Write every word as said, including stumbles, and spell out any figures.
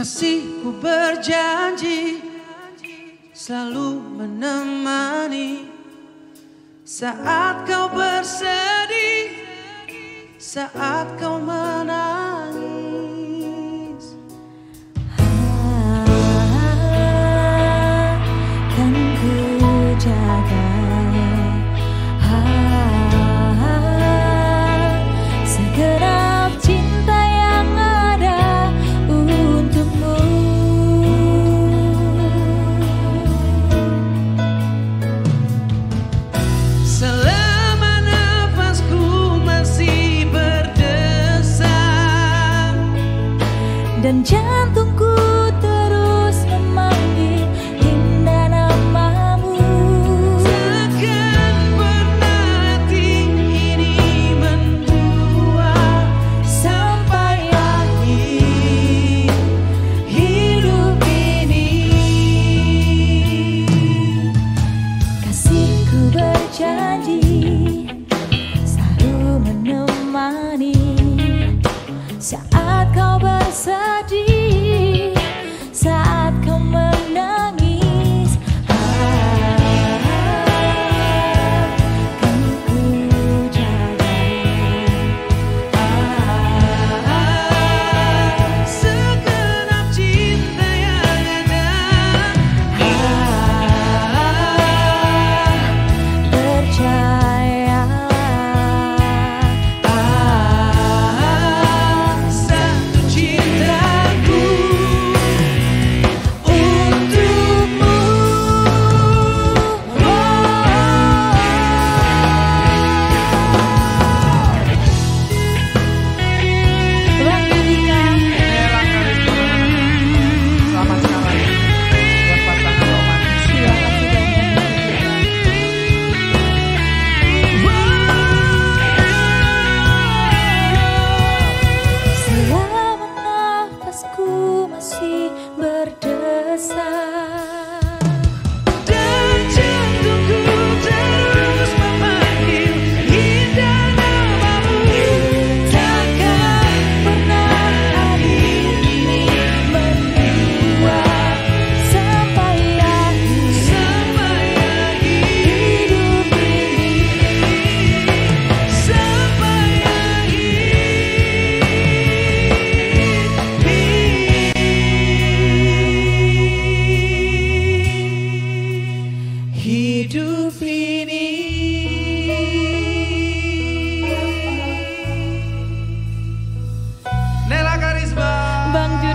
Kasihku berjanji selalu menemani saat kau bersedih, saat kau menangis. Akan ku jaga segenap cinta yang ada untukmu. Selama nafasku masih berdesak dan jantungku terus memanggil indah namamu, takkan pernah hati ini mendua sampai akhir hidup ini. kasihku berjanji selalu menemani saat kau bersedih, saat kau menangis. Akan ku jaga Segenap cinta yang ada, percayalah. satu cintaku untukmu. Bang Judika, Selamat sekali buat pasangan romantis. terima kasih banyak. Selama nafasku masih berdesak Dan jantungku terus memanggil indah namamu, takkan pernah akhir ini mendua sampai akhir sampai akhir hidup ini. sampai akhir hidup ini. Nela Karisma, Bang Judika.